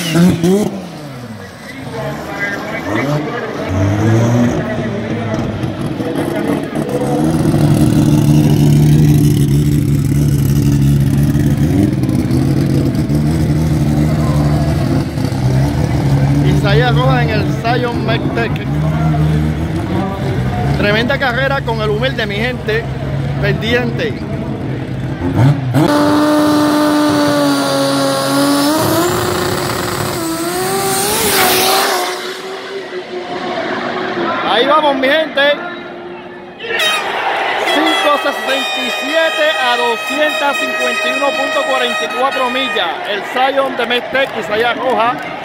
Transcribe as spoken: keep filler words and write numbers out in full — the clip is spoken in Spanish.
Isaías Rojas en el Zion Mectec. Tremenda carrera con el humilde, mi gente, pendiente. Ahí vamos, mi gente. ciento sesenta y siete a doscientos cincuenta y uno punto cuarenta y cuatro millas. El Zion de Mectec, Isaías Rojas.